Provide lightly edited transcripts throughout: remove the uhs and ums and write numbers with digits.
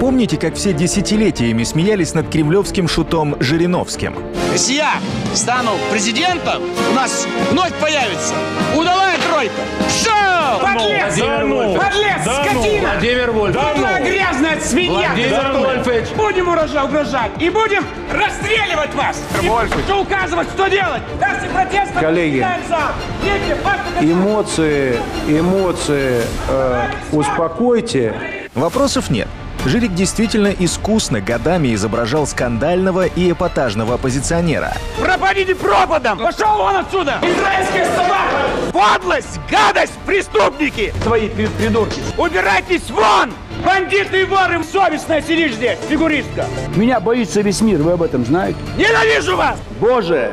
Помните, как все десятилетиями смеялись над кремлевским шутом Жириновским? Если я стану президентом, у нас вновь появится удалая тройка. Все! Подлец! Подлец! Скотина! Владимир Вольфович! Подлая грязная свинья! Владимир Вольфович! Будем угрожать и будем расстреливать вас! Вольфович! Что указывать, что делать? Акции протеста! Коллеги, эмоции успокойте. Вопросов нет. Жирик действительно искусно годами изображал скандального и эпатажного оппозиционера. Пропадите пропадом! Пошел вон отсюда! Израильская собака! Подлость! Гадость! Преступники! Твои придурки! Убирайтесь вон! Бандиты и воры! Совестная сидишь здесь, фигуристка! Меня боится весь мир, вы об этом знаете? Ненавижу вас! Боже,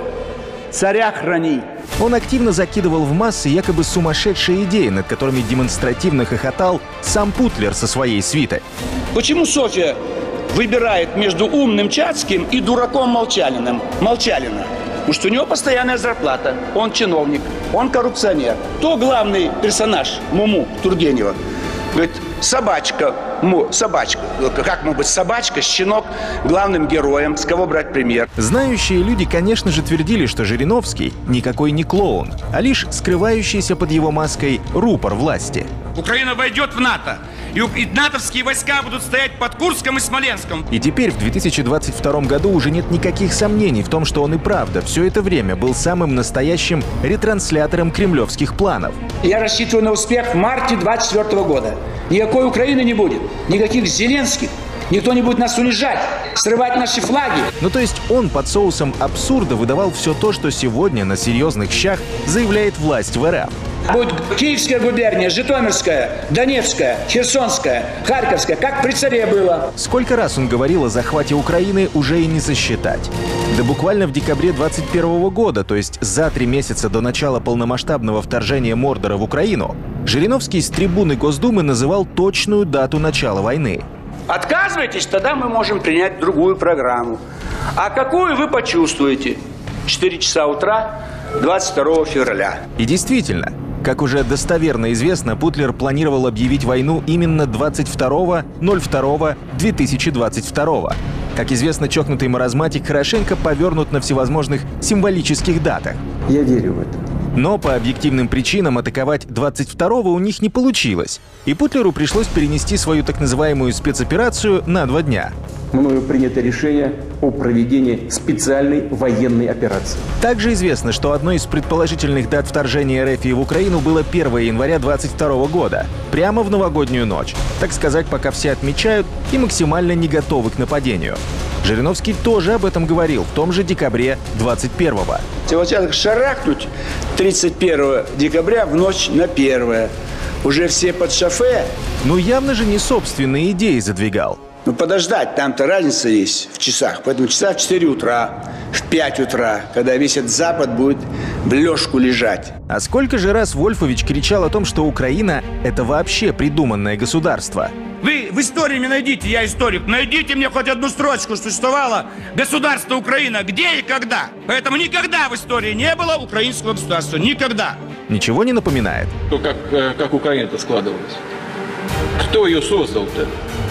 царя храни! Он активно закидывал в массы якобы сумасшедшие идеи, над которыми демонстративно хохотал сам Путлер со своей свитой. Почему Софья выбирает между умным Чацким и дураком Молчалиным? Молчалина. Потому что у него постоянная зарплата. Он чиновник, он коррупционер. Кто главный персонаж Муму Тургенева? Говорит, собачка. Собачка. Как может быть собачка, щенок главным героем? С кого брать пример? Знающие люди, конечно же, твердили, что Жириновский никакой не клоун, а лишь скрывающийся под его маской рупор власти. Украина войдет в НАТО, и натовские войска будут стоять под Курском и Смоленском. И теперь, в 2022 году, уже нет никаких сомнений в том, что он и правда все это время был самым настоящим ретранслятором кремлевских планов. Я рассчитываю на успех в марте 2024 года. Никакой Украины не будет, никаких Зеленских. Никто не будет нас унижать, срывать наши флаги. Ну то есть он под соусом абсурда выдавал все то, что сегодня на серьезных щах заявляет власть в РФ. Будет Киевская губерния, Житомирская, Донецкая, Херсонская, Харьковская, как при царе было. Сколько раз он говорил о захвате Украины, уже и не сосчитать. Да буквально в декабре 2021 года, то есть за 3 месяца до начала полномасштабного вторжения Мордора в Украину, Жириновский с трибуны Госдумы называл точную дату начала войны. Отказывайтесь, тогда мы можем принять другую программу. А какую вы почувствуете? 4 часа утра 22 февраля. И действительно, как уже достоверно известно, Путлер планировал объявить войну именно 22.02.2022. Как известно, чокнутый маразматик хорошенько повернут на всевозможных символических датах. Я верю в это. Но по объективным причинам атаковать 22-го у них не получилось, и Путлеру пришлось перенести свою так называемую спецоперацию на 2 дня. Мною принято решение о проведении специальной военной операции. Также известно, что одной из предположительных дат вторжения РФ в Украину было 1 января 2022 года, прямо в новогоднюю ночь. Так сказать, пока все отмечают и максимально не готовы к нападению. Жириновский тоже об этом говорил в том же декабре 21-го. Вот шарахнуть 31 декабря в ночь на 1. Уже все под шофе. Ну явно же не собственные идеи задвигал. Ну подождать, там-то разница есть в часах. Поэтому часа в 4 утра, в 5 утра, когда весь этот Запад будет в лёжку лежать. А сколько же раз Вольфович кричал о том, что Украина — это вообще придуманное государство? Вы в истории мне найдите, я историк, найдите мне хоть одну строчку, что существовало государство Украина, где и когда. Поэтому никогда в истории не было украинского государства, никогда. Ничего не напоминает? То, как Украина-то складывалась. Кто ее создал-то?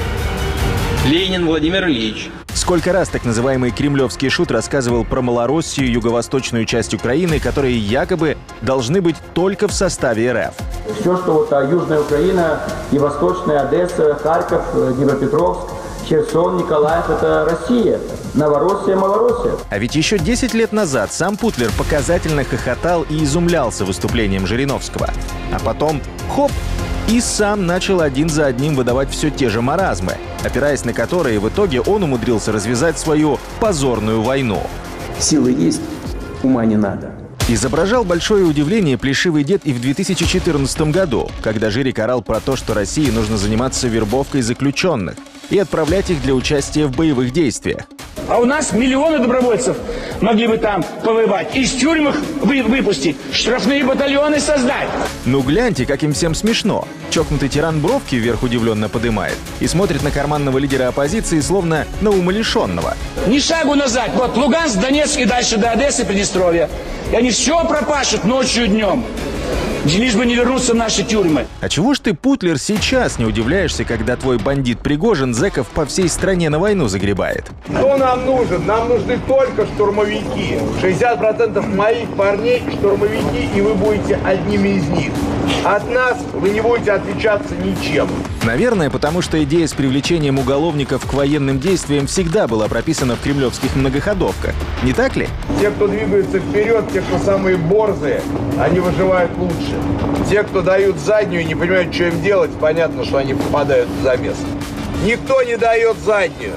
Ленин Владимир Ильич. Сколько раз так называемый кремлевский шут рассказывал про Малороссию, юго-восточную часть Украины, которые якобы должны быть только в составе РФ. Все, что вот Южная Украина и Восточная Одесса, Харьков, Днепропетровск, Херсон, Николаев — это Россия. Новороссия, Малороссия. А ведь еще 10 лет назад сам Путлер показательно хохотал и изумлялся выступлением Жириновского. А потом — хоп! И сам начал один за одним выдавать все те же маразмы, опираясь на которые в итоге он умудрился развязать свою позорную войну. Силы есть, ума не надо. Изображал большое удивление плешивый дед и в 2014 году, когда Жирик орал про то, что России нужно заниматься вербовкой заключенных и отправлять их для участия в боевых действиях. А у нас миллионы добровольцев могли бы там повоевать, из тюрьм их выпустить, штрафные батальоны создать. Ну гляньте, как им всем смешно. Чокнутый тиран бровки вверх удивленно подымает и смотрит на карманного лидера оппозиции словно на умалишенного. Ни шагу назад. Вот Луганск, Донецк и дальше до Одессы, Приднестровья. И они все пропашут ночью и днем. Лишь бы не вернуться в наши тюрьмы. А чего ж ты, Путлер, сейчас не удивляешься, когда твой бандит Пригожин зэков по всей стране на войну загребает? Кто нам нужен? Нам нужны только штурмовики. 60% моих парней штурмовики, и вы будете одними из них. От нас вы не будете отличаться ничем. Наверное, потому что идея с привлечением уголовников к военным действиям всегда была прописана в кремлевских многоходовках. Не так ли? Те, кто двигается вперед, те, кто самые борзые, они выживают лучше. Те, кто дают заднюю и не понимают, что им делать, понятно, что они попадают в замес. Никто не дает заднюю.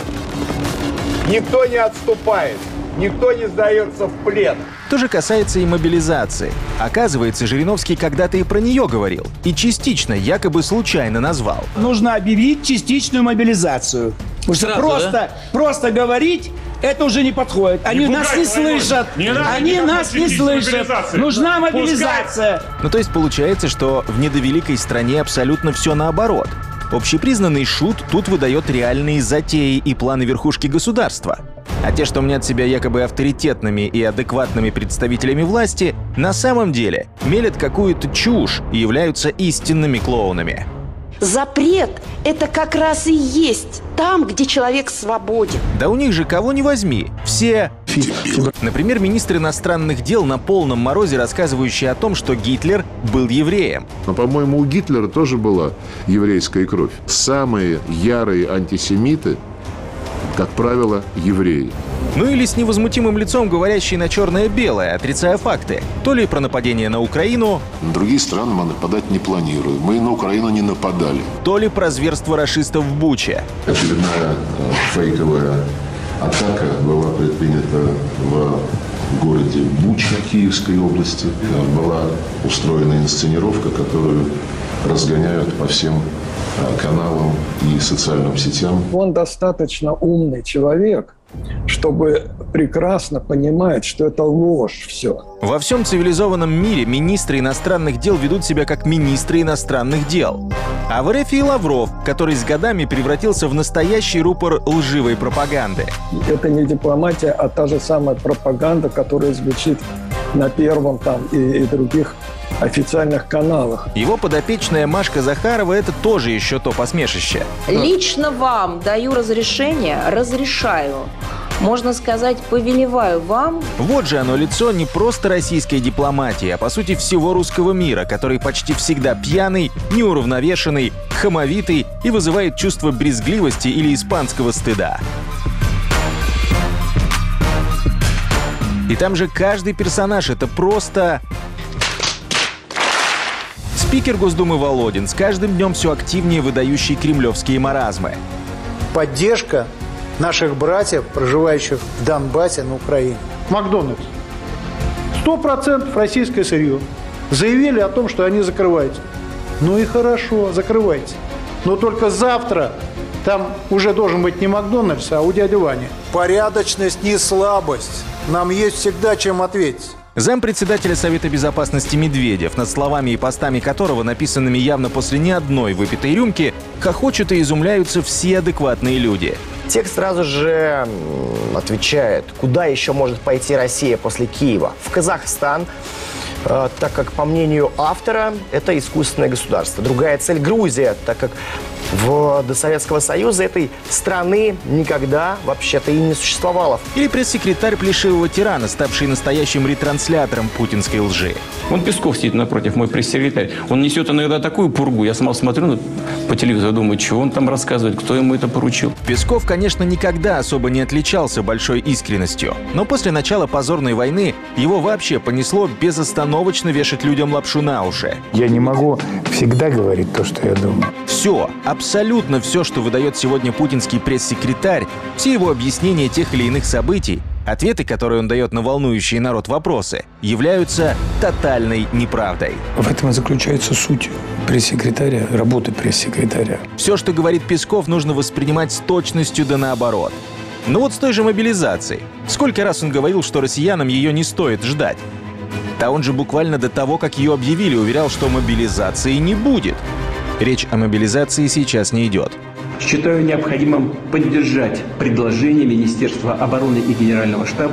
Никто не отступает. Никто не сдается в плен. То же касается и мобилизации. Оказывается, Жириновский когда-то и про нее говорил. И частично, якобы случайно назвал. Нужно объявить частичную мобилизацию. Потому что просто говорить, это уже не подходит. Они нас не слышат. Они нас не слышат. Нужна мобилизация. Ну то есть получается, что в недовеликой стране абсолютно все наоборот. Общепризнанный шут тут выдает реальные затеи и планы верхушки государства. А те, что мнят себя якобы авторитетными и адекватными представителями власти, на самом деле мелят какую-то чушь и являются истинными клоунами. Запрет – это как раз и есть там, где человек свободен. Да у них же кого не возьми. Все... Например, министр иностранных дел на полном морозе, рассказывающий о том, что Гитлер был евреем. Но, по-моему, у Гитлера тоже была еврейская кровь. Самые ярые антисемиты, как правило, евреи. Ну или с невозмутимым лицом, говорящий на черное-белое, отрицая факты. То ли про нападение на Украину... На другие страны мы нападать не планируем. Мы на Украину не нападали. То ли про зверство рашистов в Буче. Очередная фейковая атака была предпринята в городе Буча Киевской области. Была устроена инсценировка, которую разгоняют по всем каналам и социальным сетям. Он достаточно умный человек, чтобы прекрасно понимать, что это ложь все. Во всем цивилизованном мире министры иностранных дел ведут себя как министры иностранных дел. А в РФ и Лавров, который с годами превратился в настоящий рупор лживой пропаганды. Это не дипломатия, а та же самая пропаганда, которая звучит на Первом там и других официальных каналах. Его подопечная Машка Захарова – это тоже еще то посмешище. Лично вам даю разрешение, разрешаю. Можно сказать, повелеваю вам. Вот же оно лицо не просто российской дипломатии, а по сути всего русского мира, который почти всегда пьяный, неуравновешенный, хамовитый и вызывает чувство брезгливости или испанского стыда. И там же каждый персонаж – это просто... Спикер Госдумы Володин, с каждым днем все активнее выдающий кремлевские маразмы. Поддержка наших братьев, проживающих в Донбассе, на Украине. Макдональдс. 100% российское сырье. Заявили о том, что они закрываются. Ну и хорошо, закрывайте. Но только завтра там уже должен быть не Макдональдс, а у дяди Вани. Порядочность не слабость. Нам есть всегда чем ответить. Зампредседателя Совета Безопасности Медведев, над словами и постами которого, написанными явно после ни одной выпитой рюмки, хохочут и изумляются все адекватные люди. Текст сразу же отвечает, куда еще может пойти Россия после Киева. В Казахстан, так как, по мнению автора, это искусственное государство. Другая цель – Грузия, так как до Советского Союза этой страны никогда вообще-то и не существовало. Или пресс-секретарь плешивого тирана, ставший настоящим ретранслятором путинской лжи. Вон Песков сидит напротив, мой пресс-секретарь. Он несет иногда такую пургу. Я сам смотрю по телевизору, думаю, чего он там рассказывает, кто ему это поручил. Песков, конечно, никогда особо не отличался большой искренностью. Но после начала позорной войны его вообще понесло безостановочно вешать людям лапшу на уши. Я не могу всегда говорить то, что я думаю. Все, абсолютно все, что выдает сегодня путинский пресс-секретарь, все его объяснения тех или иных событий, ответы, которые он дает на волнующие народ вопросы, являются тотальной неправдой. В этом и заключается суть пресс-секретаря, работы пресс-секретаря. Все, что говорит Песков, нужно воспринимать с точностью да наоборот. Но вот с той же мобилизацией. Сколько раз он говорил, что россиянам ее не стоит ждать? Да он же буквально до того, как ее объявили, уверял, что мобилизации не будет. Речь о мобилизации сейчас не идет. Считаю необходимым поддержать предложение Министерства обороны и Генерального штаба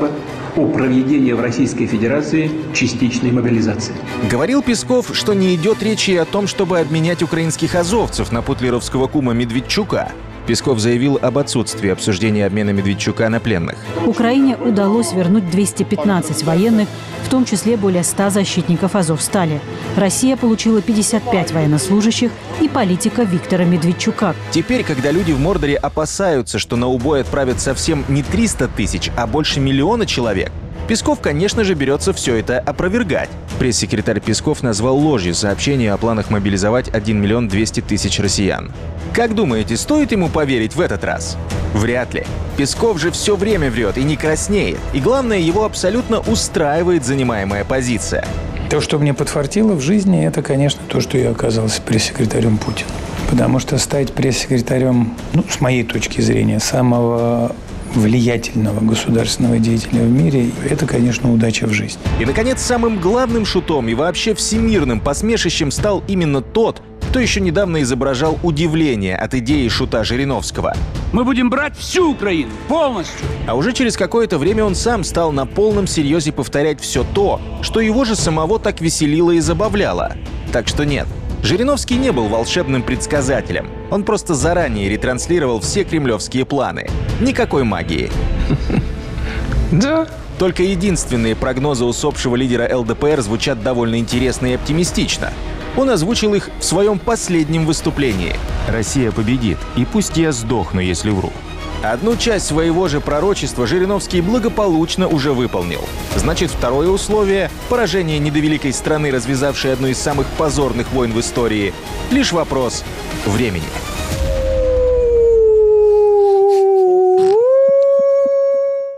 о проведении в Российской Федерации частичной мобилизации. Говорил Песков, что не идет речи о том, чтобы обменять украинских азовцев на путлеровского кума Медведчука. Песков заявил об отсутствии обсуждения обмена Медведчука на пленных. Украине удалось вернуть 215 военных, в том числе более 100 защитников Азовстали. Россия получила 55 военнослужащих и политика Виктора Медведчука. Теперь, когда люди в Мордоре опасаются, что на убой отправят совсем не 300 тысяч, а больше миллиона человек, Песков, конечно же, берется все это опровергать. Пресс-секретарь Песков назвал ложью сообщение о планах мобилизовать 1 миллион 200 тысяч россиян. Как думаете, стоит ему поверить в этот раз? Вряд ли. Песков же все время врет и не краснеет. И главное, его абсолютно устраивает занимаемая позиция. То, что мне подфартило в жизни, это, конечно, то, что я оказался пресс-секретарем Путина. Потому что стать пресс-секретарем, с моей точки зрения, самого влиятельного государственного деятеля в мире, это, конечно, удача в жизни. И, наконец, самым главным шутом и вообще всемирным посмешищем стал именно тот, кто еще недавно изображал удивление от идеи шута Жириновского. Мы будем брать всю Украину, полностью. А уже через какое-то время он сам стал на полном серьезе повторять все то, что его же самого так веселило и забавляло. Так что нет, Жириновский не был волшебным предсказателем. Он просто заранее ретранслировал все кремлевские планы. Никакой магии. Да. Только единственные прогнозы усопшего лидера ЛДПР звучат довольно интересно и оптимистично. Он озвучил их в своем последнем выступлении. «Россия победит, и пусть я сдохну, если вру». Одну часть своего же пророчества Жириновский благополучно уже выполнил. Значит, второе условие — поражение недовеликой страны, развязавшей одну из самых позорных войн в истории — лишь вопрос времени.